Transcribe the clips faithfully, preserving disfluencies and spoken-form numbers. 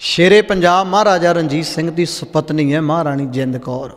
शेरे पंजाब महाराजा रणजीत सिंह की सुपत्नी है महाराणी जिंद कौर।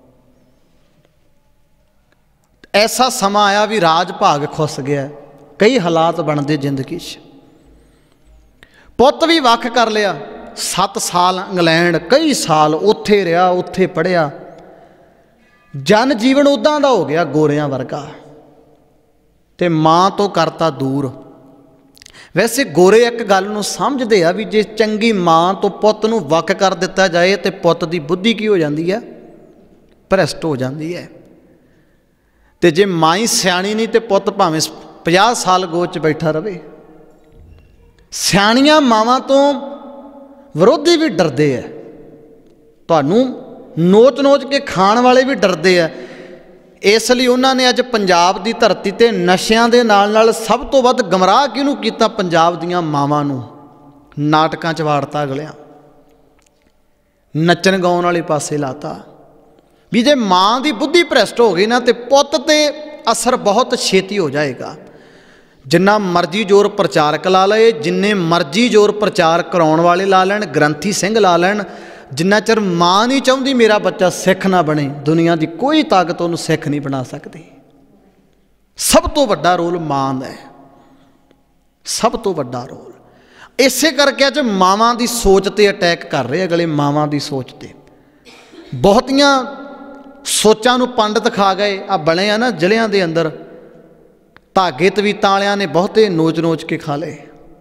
ऐसा समा आया भी राज भाग खुस गया, कई हालात बनते जिंदगी च। पुत भी वख कर लिया, सत्त साल इंग्लैंड, कई साल उत्थे रहा, उत्थे पढ़िया। जन जीवन उदां दा हो गया गोरियां वर्गा, ते मां तो करता दूर। वैसे गोरे एक गल नूं समझदे आ भी जे चंगी मां तो पुत नूं वक कर दिता जाए तो पुत की बुद्धि की हो जाती है, भ्रष्ट हो जाती है। तो जे मां ही सियाणी नहीं तो पुत भावें पचास साल गोद च बैठा रहे। सियाणियां मावां तो विरोधी भी डरते है, तुहानूं नोच नोच के खाण वाले भी डरते है। इसलिए उन्होंने अज पंजाब की धरती ते नशियां दे नाल नाल सब तो वध गमराह किहनूं कीता, पंजाब दीयां मावां नूं नाटकां च वाड़ता, अगलियां नच्चण गाउण वाले पासे लाता। भी जे मां की बुद्धि भ्रष्ट हो गई ना तो पुत ते असर बहुत छेती हो जाएगा। जिन्ना मर्जी जोर प्रचारक ला ले, जिन्ने मर्जी जोर प्रचार कराउण वाले ला लैण, ग्रंथी सिंह ला लैण, जिन्ना चਿਰ मां नहीं चाहती मेरा बच्चा सिख ना बने, दुनिया की कोई ताकत उन्होंने सिख नहीं बना सकती। सब तो वड्डा रोल मां दा है, सब तो वड्डा रोल। इसे करके अज मावां दी सोच ते अटैक कर रहे अगले, मावां दी सोच ते बहुतियां सोचां नूं पंडित खा गए। आ बने आ ना जिलियां दे अंदर धागे तवीतां वालियां ने बहुते नोच नोच के खा लए,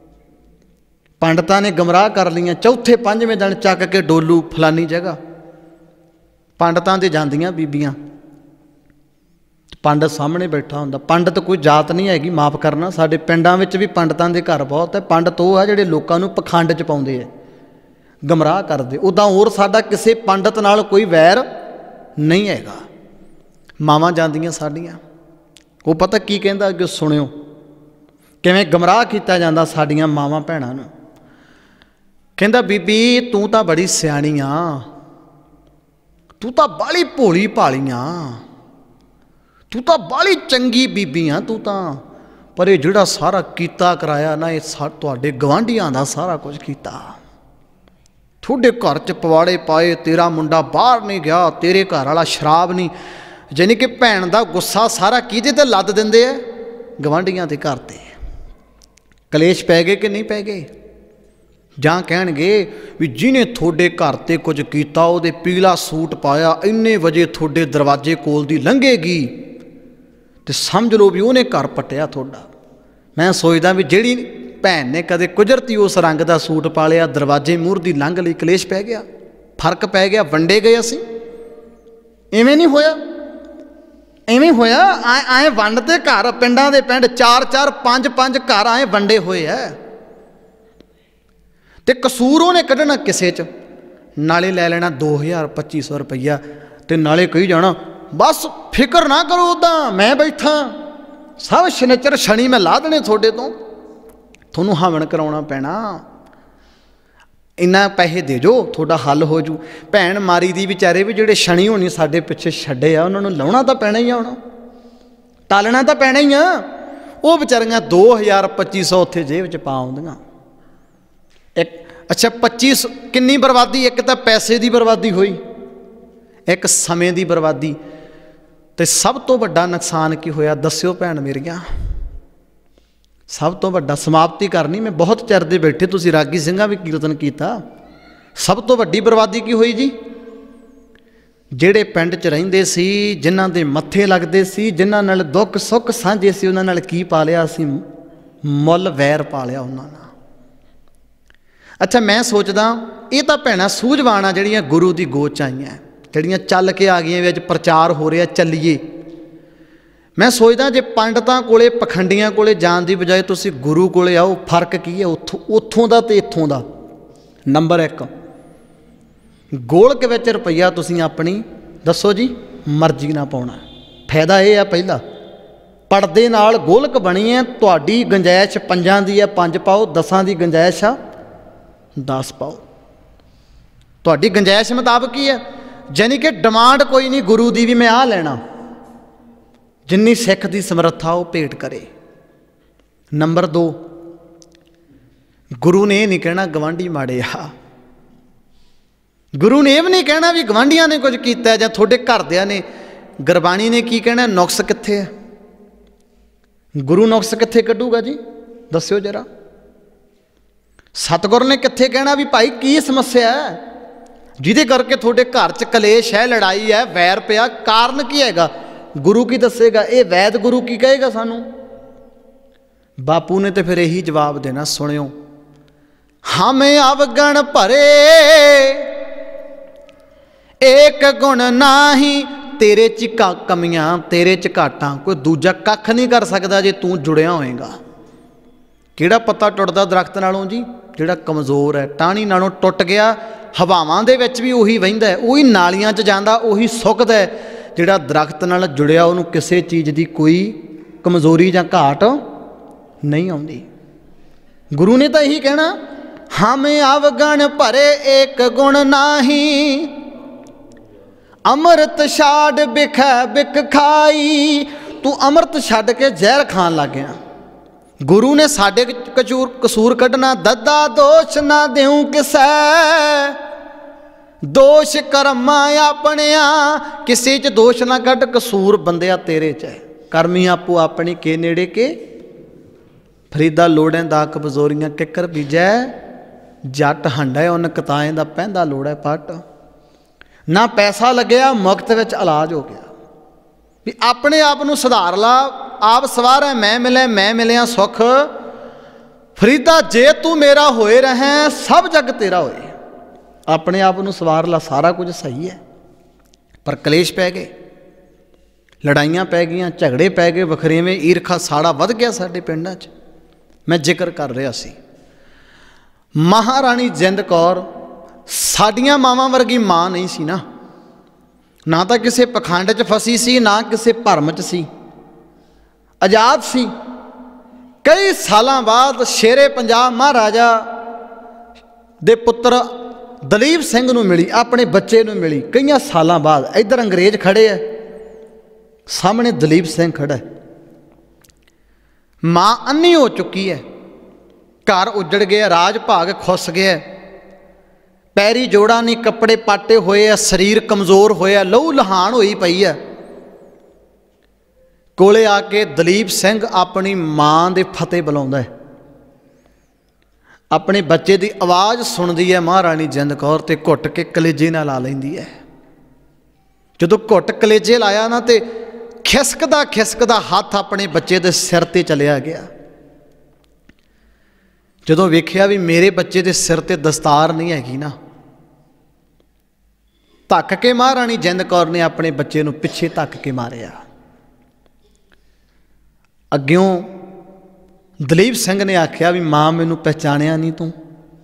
पंडितां ने गमराह कर लिया। चौथे पंजवें दिन चक के डोलू फलानी जगह पंडितां दे जांदियां बीबियां, पंडित सामने बैठा हुंदा। पंडित कोई जात नहीं हैगी, माफ़ करना, साडे पिंडां विच भी पंडितां दे घर बहुत है। पंडित वो है जिहड़े लोकां नूं पखंड च पाउंदे है, गमराह करदे। उदां होर साडा किसी पंडित नाल कोई वैर नहीं हैगा। मावां जांदियां साडियां, वो पता की कहंदा अगे सुणियो किवें गमराह कीता जांदा साडियां मावां भैणां नूं। कहंदा बीबी तू तां बड़ी सियाणी आ, तू तां बाली भोली भाली आ, तू तां बाली चंगी बीबी आ तू तां, पर ये जिहड़ा सारा कीता कराया ना, ये तुहाडे गवांढियां दा सारा कुछ कीता। थोड़े घर च पवाड़े पाए, तेरा मुंडा बाहर नहीं गया, तेरे घर वाला शराब नहीं। जानी कि भैन का गुस्सा सारा किहदे ते लद दिंदे है, गवांढियां दे घर ते। कलेश पै गए कि नहीं पै गए? जां कहणगे भी जिन्हें थोड़े घर ते कुछ कीता उहदे पीला सूट पाया, इन्ने वजे थोड़े दरवाजे कोल दी लंघेगी ते समझ लो भी उन्हें घर पट्टिया थोड़ा। मैं सोचदा भी जिहड़ी भैन ने कदे कुदरती उस रंग का सूट पा लिया, दरवाजे मूहर दी लंघ लई, कलेश पै गया, फर्क पै गया, वंडे गए असीं। इवें नहीं होया, इवें होया आए आए वंडते घर, पिंडां दे पिंड चार चार पांच पांच घर आए वंडे होए है। ते कसूर उन्हें कढ़ना किसे च, नाले लै लेना दो हज़ार पच्ची सौ रुपया, ते नाले कही जाना बस फिक्र ना करो, उदा मैं बैठा, सब शनिचर शनि मैं ला देने थोड़े तो, थोनू हवन कराउणा पैना, इन्ना पैसे दे जो थोड़ा हल हो जू। भैन मारी दी बेचारे भी जिहड़े शनि होनी साडे पिछे छड्डे आ, उन्होंने लाउणा तां पैना ही आ, हुण टालना तां पैना ही आ। वो बेचारियां दो हज़ार पच्ची सौ उत्थे जेब च पा आउंदियां। एक अच्छा पच्चीस किन्नी बर्बादी, एक तो पैसे की बर्बादी हुई, एक समय की बर्बादी, तो सब तो वड्डा नुकसान की होया दस्यो भैन मेरियां। सब तो वड्डा समाप्ति करनी, मैं बहुत चिर दे बैठे, तुसीं रागी सिंघां भी कीर्तन किया। सब तो वड्डी बर्बादी की हुई जी, जिहड़े पिंड च रहिंदे सी, जिन्हां दे मत्थे लगदे सी, जिन्हां नाल दुख सुख साझे सी, उन्हां नाल की पा लिया असीं, मुल वैर पा लिया उन्हां नाल। अच्छा मैं सोचदा ये तो भैणां सूझवान आ जिहड़ियां गुरु की गोद च आईयां, जिहड़ियां चल के आ गईयां, अज प्रचार हो रहा चलीए। मैं सोचदा जे पंडितां कोले पखंडियां कोले जाण दी बजाए तुसीं गुरु कोले आओ, फर्क की है उत्थों उत्थों दा ते इत्थों दा। नंबर एक, गोलक विच रुपया तुसीं अपनी दसो जी मर्जी ना पाउणा। फायदा यह है पहला, पड़दे नाल गोलक बनी है, तुहाडी गुंजाइश पंजां दी है पंज पाओ, दसां दी गुंजाइश आ दस पाओ, तुहाडी गुंजाइश मुताबक ही है। जानी कि डिमांड कोई नहीं गुरु की भी मैं आ लेना, जिन्नी सिख की समर्था वो भेंट करे। नंबर दो, गुरु ने यह नहीं कहना गवांढी माड़े आ, गुरु ने यह भी नहीं कहना भी गवांढियां ने कुछ किया या थोड़े घरदियां ने। गुरबाणी ने की कहना, नुक्स कित्थे है? गुरु नुक्स कित्थे कढूगा जी, दस्यो जरा। सतगुर ने कित्थे कहना भी भाई की समस्या है जिहदे करके थोड़े घर च कलेश है, लड़ाई है, वैर पिया, कारण की हैगा? गुरु की दसेगा? ये वैद गुरु की कहेगा सानू? बापू ने तो फिर यही जवाब देना, सुनियो। हमें अवगण भरे एक गुण नाही, तेरे च का कमियां, तेरे च घाटां, कोई दूजा कख नहीं कर सकता जे तू जुड़िया होएगा। किहड़ा पत्ता टुटदा दरख्त नालों जी? जिहड़ा कमज़ोर है, टाहनी नालों टुट गया, हवावां दे विच भी उही वहिंदा है, उही नालियां च जांदा, उही सुकदा है। जिहड़ा दरख्त नाल जुड़िया उहनूं किसी चीज़ की कोई कमज़ोरी जां घाट नहीं आउंदी। गुरु ने तो यही कहना, हमें अवगण भरे एक गुण नाही, अमृत छाड़ बिख बिक खाई। तू अमृत छड्ड के जहर खान लग गया। गुरु ने साडे कसूर कसूर कढ़ना, दद्दा दोष ना देऊं किसै, दोष कर्मा अपनिया, किसी च दोष ना कढ़, कसूर बंदिया तेरे च है। कर्मी आपो अपनी के नेड़े के, फरीदा लोड़ें दा कमजोरियां किकर बीजै, जट हंडा उन कताएं दा पहंदा लोड़ै पट। ना पैसा लग्या, मुफ्त विच इलाज हो गया। भी अपने आप नूं सुधार ला, आप सवार है मैं मिले, मैं मिलिया सुख। फरीदा जे तू मेरा होए रहे, सब जग तेरा होए। अपने आप नूं सवार ला, सारा कुछ सही है। पर कलेश पै गए, लड़ाइयां पै गईयां, झगड़े पै गए, वखरेवें, ईरखा साड़ा वध गया साडे पिंडां च। मैं जिक्र कर रहा सी, महाराणी जिंद कौर साडियां मावां वर्गी मां नहीं सी ना। ना तो किसी पखंड च फसी सी, ना किसी भरम च सी, आजाद सी। कई सालों बाद शेरे पंजाब महाराजा दे पुत्र दलीप सिंह नूं मिली, अपने बच्चे नूं मिली कई सालों बाद। इधर अंग्रेज खड़े है, सामने दलीप सिंह खड़ा है। मां अन्नी हो चुकी है, घर उजड़ गया, राज भाग खुस गया, पैरी जोड़ा नहीं, कपड़े पाटे हुए है, शरीर कमज़ोर होया, लहू लहान होई पई है। कोले आके दलीप सिंह अपनी मां दे फतेह बुलाउंदा है, अपने बच्चे की आवाज़ सुनती है महाराणी जिंद कौर, ते घुट के कलेजे नाल ला लैंदी है। जदों घुट कलेजे लाया ना, तो खिसकदा खिसकदा हाथ अपने बच्चे के सिर ते चलिया गया। जदों वेखिया भी मेरे बच्चे के सिर ते दस्तार नहीं हैगी ना, धक के महाराणी जिंद कौर ने अपने बच्चे नूं पिछे धक के मारिया। अग्यों दलीप सिंह ने आख्या भी मां मैनू पहचानिया नहीं तू,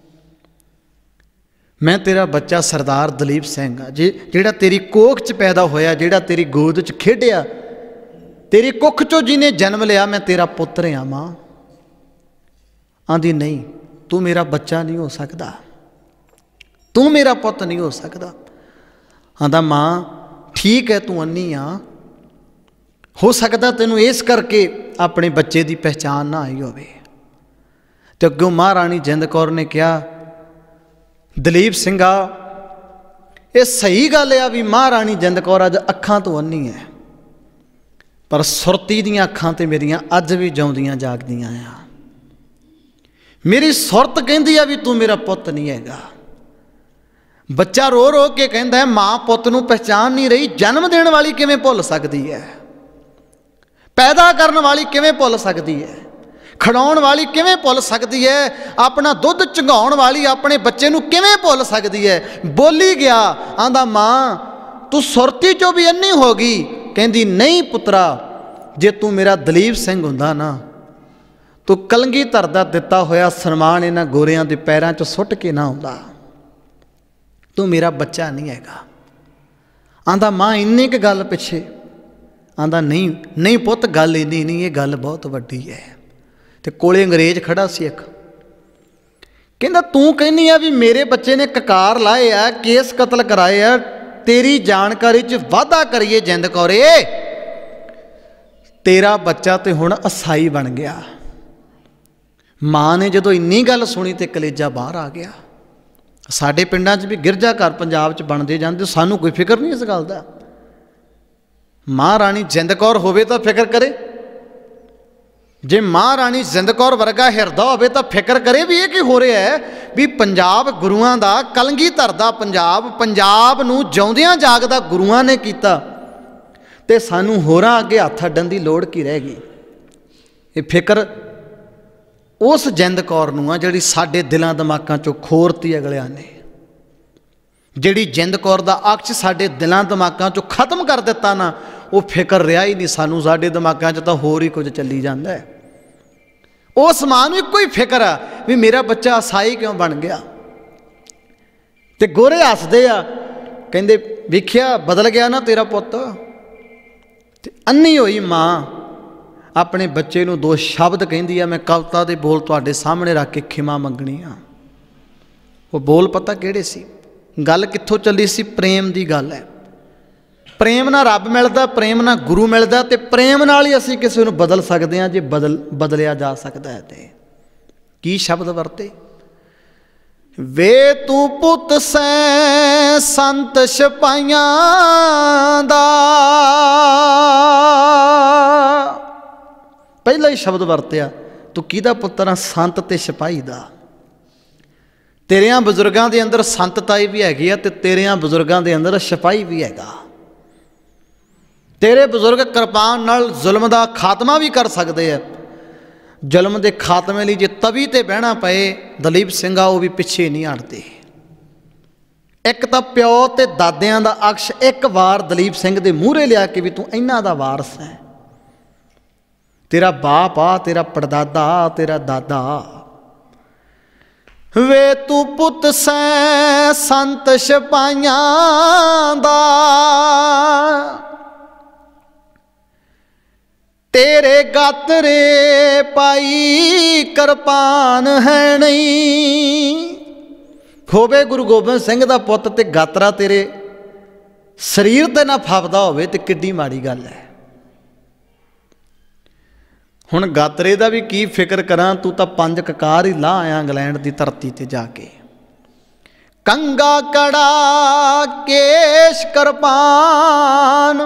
मैं तेरा बच्चा सरदार दलीप सिंह जे जिहड़ा तेरी कोख च पैदा होया, जिहड़ा तेरी गोद च खेडिया, तेरी कुख चो जिन्हें जन्म लिया, मैं तेरा पुत्र हाँ। मां आंदी नहीं, तू मेरा बच्चा नहीं हो सकता, तू मेरा पुत नहीं हो सकता। आंदा मां ठीक है तू अन्नी आ, हो सकता तेनू इस करके अपने बच्चे की पहचान ना आई होवे। ते अग्गों महाराणी जिंद कौर ने कहा, दलीप सिंघा ये सही गल है भी महाराणी जिंद कौर अज अखां तो अन्नी है, पर सुरती दियां अखां ते मेरियां अज भी जिउंदियां जागदियां आ। मेरी सुरत कहती है भी तू मेरा पुत नहीं हैगा। बच्चा रो रो के कहता है मां पुत नूं पहचान नहीं रही, जन्म देने वाली किवें भुल सकती है, पैदा करने वाली किवें भुल सकती है, खिडाउण वाली किवें भुल सकती है, अपना दुध झंगाउण वाली अपने बच्चे नूं किवें भुल सकती है। बोली गया, आंदा मां तू सुरती चो भी अन्नी हो गई। कहती नहीं पुत्रा, जे तू मेरा दलीप सिंह हुंदा ना, तो कलंगीधर दा दिता होया सन्मान इन्हां गोरियां दे पैरां च सुट के ना आउंदा, तू मेरा बच्चा नहीं हैगा। आंदा मां इन्नी क गल पिछे, आंदा नहीं नहीं पुत गल इन्नी नहीं, ये गल बहुत वड्डी है। ते कोले अंग्रेज खड़ा सी एक, कहंदा तू कहनी है भी मेरे बच्चे ने ककार लाए है, केस कतल कराए है, तेरी जानकारी च वाधा करिए जिंद कौरे, तेरा बच्चा तो हुण असाई बन गया। मां ने जदों इन्नी गल सुनी तो कलेजा बाहर आ गया। साडे पिंडां 'च भी गिरजा घर पंजाब 'च बनते जाते, सानू कोई फिक्र नहीं इस गल का। महाराणी जिंद कौर होवे तां फिक्र करे, जे महाराणी जिंद कौर वर्गा हिरदा होवे तां फिक्र करे भी ये की हो रहा है, भी पंजाब गुरुआं दा, कलगीधर दा पंजाब, पंजाब नूं जिउंदियां जागदा गुरुआं ने कीता, ते सानू होरां अगे हत्थ अड्डण दी लोड़ की रह गई। ये फिक्र उस जिंद कौर नूं आ जिहड़ी साडे दिलां दिमागां चों खोरती अगलियां ने, जिहड़ी जिंद कौर दा अक्ष साडे दिलां दिमागां चों खत्म कर दिता ना, वो फिक्र रहा ही नहीं सानू। साडे दिमागां च तां होर ही कुछ चली जांदा है। उस मां नूं इक्को ही फिक्र आ भी मेरा बच्चा ईसाई क्यों बन गया। ते गोरे हसदे आ, कहंदे वेखिया बदल गया ना तेरा पुत्त। ते अन्नी होई मां अपने बच्चे नूं दो शब्द कहंदी आ, मैं कविता दे बोल तुहाडे सामने रख के खिमा मंगणी आ। वो बोल पता किहड़े सी? गल कित्थों चली सी? प्रेम दी गल है। प्रेम नाल रब मिलदा, प्रेम नाल गुरु मिलदा, ते प्रेम नाल ही असीं किसी नूं बदल सकदे हां, जे बदल बदलिया जा सकदा है। ते की शब्द वरते? वे तू पुत सैं संत सिपाहियां दा, पहला ही शब्द वरतिया, तू किहदा पुत्तर आ? संत ते सिपाही दा। तेरियां बजुर्गां दे अंदर संतताई भी हैगी आ, ते तेरियां बजुर्गां दे अंदर सिपाही भी हैगा। तेरे बजुर्ग कृपान नाल जुल्म का खात्मा भी कर सकते हैं। जुल्म के खात्मे लिए जे तवी ते बहना पे, दलीप सिंह वो भी पिछे नहीं हटते। एक तो प्यो ते दादियां दा अक्ष एक बार दलीप सिंह दे मूहरे लिया कि भी तू इन्हां दा वारस है, तेरा बाप आ, तेरा पड़दादा, तेरा दादा। वे तू पुत सैं संत सिपाहियां दा, तेरे गातरे पाई कृपान है नहीं। होवे गुरु गोबिंद सिंह दा पुत ते गातरा तेरे शरीर ते ना फबदा होवे ते किड्डी माड़ी गल है। हुण गातरे दा भी की फिक्र करां, तू तां पंज ककार ही ला आया इंग्लैंड दी धरती ते जाके। कंगा कड़ा केश कृपान,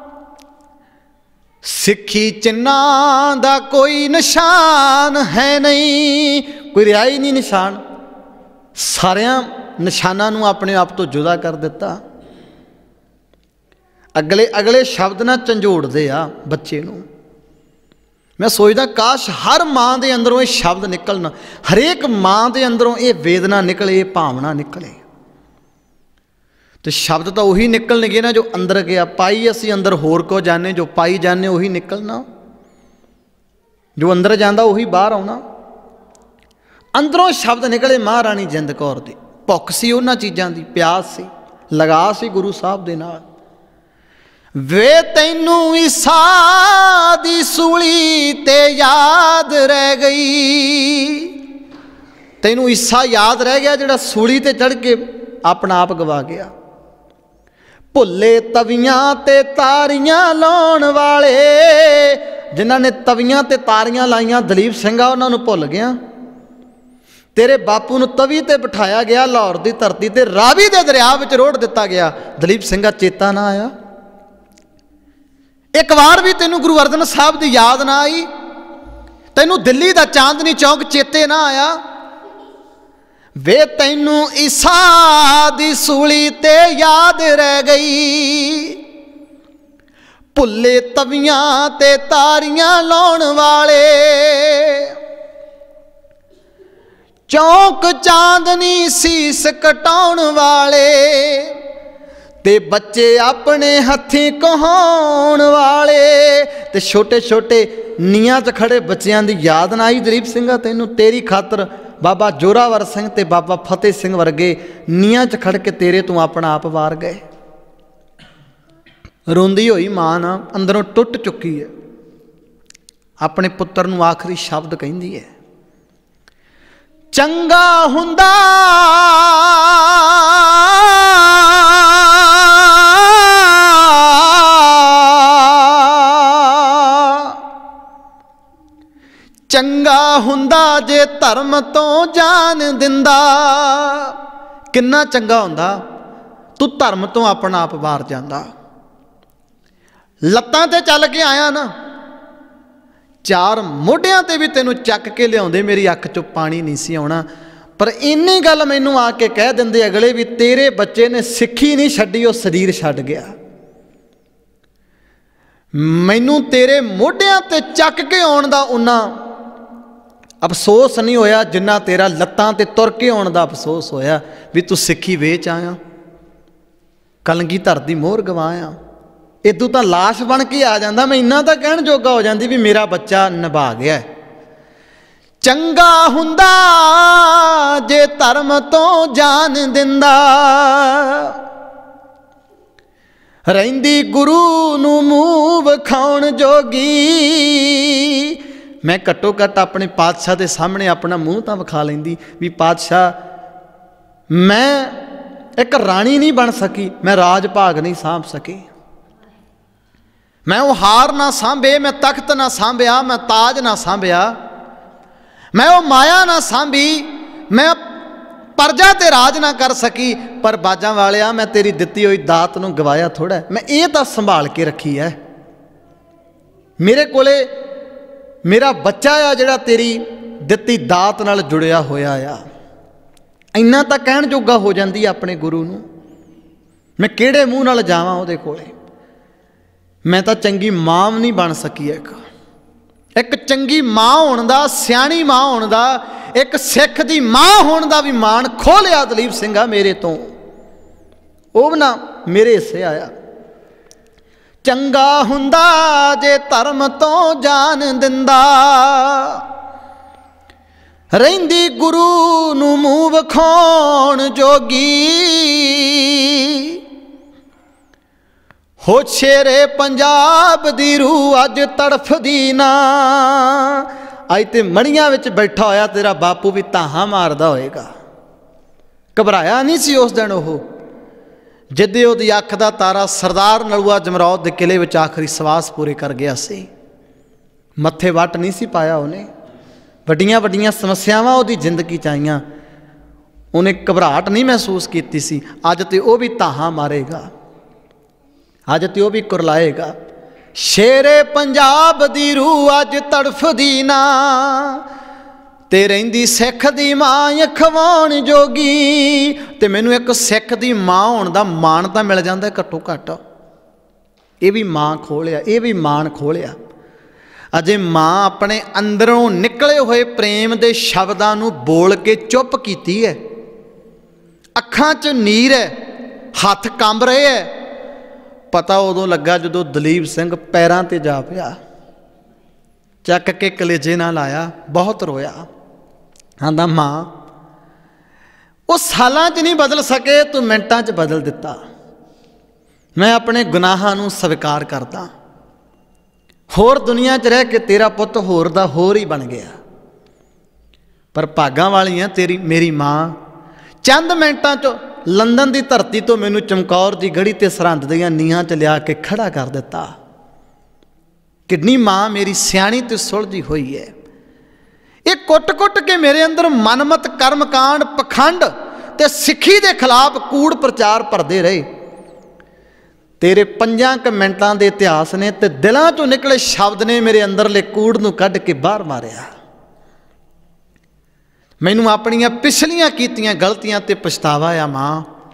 सिखी चिन्ना दा कोई निशान है नहीं। कोई रिहाई नहीं निशान, सारिया निशाना नूं अपने आप तो जुदा कर दिता। अगले अगले शब्द ना झंझोड़दे आ बच्चे नूं। मैं सोचदा काश हर मां दे अंदरों ये शब्द निकलना, हरेक मां दे अंदरों ये वेदना निकले, ये भावना निकले। तो शब्द तो उही निकलणगे ना जो अंदर गया। पाई असी अंदर होर को जाने, जो पाई जाने उही निकलना। जो अंदर जाता उही बाहर आना। अंदरों शब्द निकले महाराणी जिंद कौर दी। भुख सी उन्हां चीज़ां दी, प्यास सी, लगा सी गुरु साहब दे नाल। वे तैनू ईसा दी सूली ते याद रह गई। तैनू ईसा याद रह गया जिहड़ा सूली ते चढ़ के अपना आप गवा गया। भुले तवियां ते तारियां लाउण वाले, जिन्हां ने तवियां ते तारियां लाइयां दलीप सिंह उन्हां नूं भुल गया। तेरे बापू नूं तवी ते बिठाया गया लाहौर की धरती ते, रावी दे दरिया विच रोड़ दिता गया। दलीप सिंह चेता ना आया? एक बार भी तेनू गुरु अर्जन साहब की याद ना आई? तेनू दिल्ली का चांदनी चौक चेते ना आया? वे तैनू ईसा दी सूली ते याद रह गई। भुले तवियां ते तारियां लाउण वाले, चौक चांदनी सीस कटाउण वाले, ते बच्चे अपने हथी कहाउण वाले। ते छोटे छोटे नीआं च खड़े बच्चों की याद ना आई दलीप सिंह तैनू? तेरी खातर बाबा जोरावर सिंह ते बाबा फतेह सिंह वर्गे नीआं च खड़ के तेरे तू अपना आप वार गए। रोंदी हुई मां ना अंदरों टुट चुकी है। अपने पुत्र नू आखिरी शब्द कहंदी है, चंगा हुंदा चंगा हुंदा जे धर्म तो जान दिंदा। किन्ना चंगा हुंदा तू धर्म तो अपना आप बाहर जांदा। लत्तां ते चल के आया ना, चार मोढियां ते भी तेनू चक के लियाउंदे मेरी अख चों पानी नहीं सी आउणा। पर इन्नी गल मैनू आके कह दिंदे अगले भी तेरे बच्चे ने सिक्खी नहीं छड्डी, वो शरीर छड्ड गया। मैनू तेरे मोढियां ते चक के आउण दा उन्ना अफसोस नहीं होया जिन्ना तेरा लत्तां ते तुर के आउण दा अफसोस होया भी तू सिक्खी वेच आया, कलगीधर दी मोहर गवाया। इदू तां लाश बन के आ जांदा, मैं इन्ना तां कहण जोगा हो जांदी भी मेरा बच्चा निभा गया। चंगा हुंदा जे धर्म तो जान दिंदा, रहिंदी गुरु नूं मूंह विखाउण जोगी। मैं घट्टो घट्ट अपने पातशाह के सामने अपना मूँह तो विखा लेंदी भी पातशाह मैं एक राणी नहीं बन सकी, मैं राज भाग नहीं सांभ सकी, मैं वो हार ना सांभे, मैं तख्त ना सांभिया, मैं ताज ना सांभिया, मैं वो माया ना सांभी, मैं परजा ते राज ना कर सकी। पर बाजा वालिया मैं तेरी दिती हुई दात नूं गवाया थोड़ा, मैं ये तो संभाल के रखी है। मेरे कोले मेरा बच्चा आ जिहड़ा तेरी दिती दात नाल जुड़िया होया आ। इन्ना तां कहण जोगा हो जांदी अपने गुरु नूं, मैं किहड़े मूँह नाल जावां उहदे कोले। मैं तां चंगी मां नहीं बन सकी। एक एक चंगी मां होण दा, सियाणी मां होण दा, एक सिख दी मां होण दा भी मान खो लिया दलीप सिंघा मेरे तो, वो भी ना मेरे हिस्से आया। चंगा हुंदा जे धर्म तो जान दिंदा, रहिंदी गुरु नूं मूंह विखाउण जोगी। हो शेरे पंजाब दी रूह अज तड़फदी ना। अज ते मड़ियां विच बैठा होया तेरा बापू भी ताहां मारदा होएगा। घबराया नहीं सी उस दिन ओह जिद्दे उहदी अख दा तारा सरदार नलूआ जमरौद दे किले विच आखिरी सवास पूरे कर गया सी। मत्थे वट नहीं सी पाया उन्हें, वड्डियां वड्डियां समस्यावां उहदी जिंदगी च आईयां, उन्हें घबराहट नहीं महसूस कीती सी। अज ते वह भी ताहां मारेगा, अज ते वह भी कुरलाएगा। शेरे पंजाब दी रूह अज तड़फदी ना, ते रहिंदी सिख दी मां खवाउण जोगी। ते मैनू एक सिख दी मां होण दा मान तां मिल जांदा घट्टो घट्ट। ये भी मां खोलिया, ये भी मान खोलिया। अजे मां अपने अंदरों निकले हुए प्रेम दे शब्दां नू बोल के चुप कीती है। अखां च नीर है, हथ कंब रहे है। पता उदों लगा जदों दलीप सिंह पैरां ते जा पिया, चक के कलेजे नाल आया, बहुत रोया। आंदा मां वो सालां च नहीं बदल सके, तू मिनटां च बदल दिता। मैं अपने गुनाहां नूं स्वीकार करदा, होर दुनिया च रह के तेरा पुत होर दा होर ही बन गया। पर भागां वाली है तेरी मेरी मां, चंद मिनटां च लंदन की धरती तो मैनू चमकौर की गढ़ी ते सरहंद दियां नीहां च लिया के खड़ा कर दिता। कितनी मां मेरी सियाणी ते सुलझी हुई है। ये कुट कुट के मेरे अंदर मनमत कर्मकांड पखंड ते सिक्खी दे खिलाफ कूड़ प्रचार भरदे रहे। तेरे पंजां क मिनटां दे इतिहास ने ते दिलां चों निकले शब्द ने मेरे अंदरले कूड़ नूं कढ के बाहर मारिया। मैनू अपनियां पिछलियां कीतियां गलतियां ते पछतावा आ। मां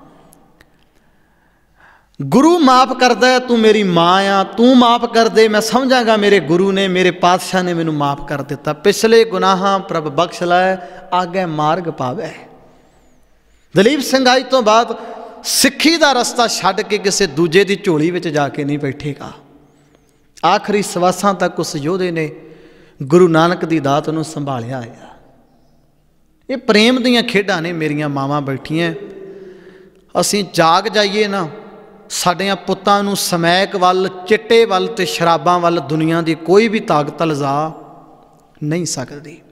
गुरु माफ़ करदा है, तू मेरी मां आ, तू माफ़ कर दे। मैं समझांगा मेरे गुरु ने, मेरे पातशाह ने मैनू माफ़ कर दिता। पिछले गुनाहां प्रभ बख्श लै, आगे मार्ग पावे। दलीप सिंह अज तो बाद सिक्खी दा रस्ता छड्ड के किसी दूजे की झोली विच जाके नहीं बैठेगा। आखिरी सवासां तक उस योधे ने गुरु नानक की दात नूं संभालिया है। ये प्रेम दीयां खेडां ने मेरियां मावां बैठियां। असीं जाग जाइए ना, साडियां पुत्तां नूं समैक वल, चिट्टे वल ते शराबां वल दुनिया की कोई भी ताकत लजा नहीं सकदी।